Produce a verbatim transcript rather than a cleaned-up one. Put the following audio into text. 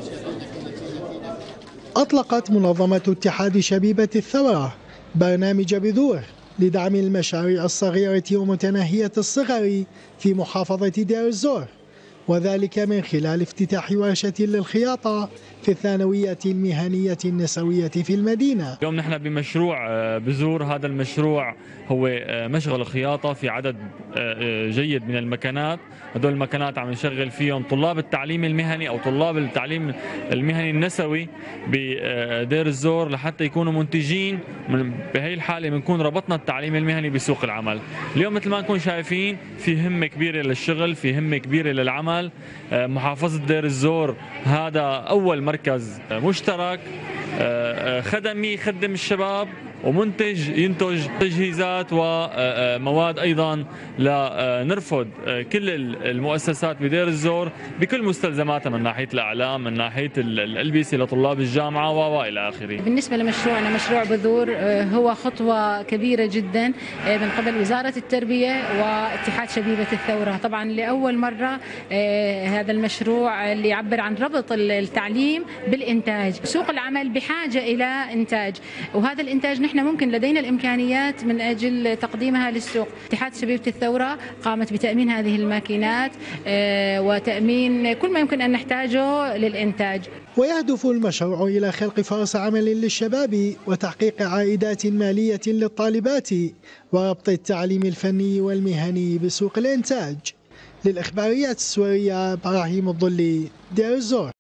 أطلقت منظمة اتحاد شبيبة الثورة برنامج بذور لدعم المشاريع الصغيرة ومتناهية الصغر في محافظة دير الزور، وذلك من خلال افتتاح ورشة للخياطة في الثانوية المهنية النسوية في المدينة. اليوم نحن بمشروع بذور، هذا المشروع هو مشغل خياطة في عدد جيد من المكانات. هذول المكانات عم نشغل فيهم طلاب التعليم المهني أو طلاب التعليم المهني النسوي بدير الزور لحتى يكونوا منتجين. بهي الحالة بنكون ربطنا التعليم المهني بسوق العمل. اليوم مثل ما نكون شايفين في همة كبيرة للشغل، في همة كبيرة للعمل. محافظة دير الزور هذا أول مركز مشترك خدمي يخدم الشباب ومنتج ينتج تجهيزات ومواد أيضا لنرفض كل المؤسسات بدير الزور بكل مستلزماتها من ناحية الأعلام، من ناحية الألبسة لطلاب الجامعة وإلى آخره. بالنسبة لمشروعنا مشروع بذور هو خطوة كبيرة جدا من قبل وزارة التربية واتحاد شبيبة الثورة. طبعا لأول مرة هذا المشروع اللي يعبر عن ربط التعليم بالإنتاج. سوق العمل بحاجة إلى إنتاج، وهذا الإنتاج نحن ممكن لدينا الإمكانيات من أجل تقديمها للسوق. اتحاد شبيبة الثورة قامت بتأمين هذه الماكينات وتأمين كل ما يمكن أن نحتاجه للإنتاج. ويهدف المشروع إلى خلق فرص عمل للشباب وتحقيق عائدات مالية للطالبات وربط التعليم الفني والمهني بسوق الإنتاج. للإخباريات السورية إبراهيم الضلي، دير الزور.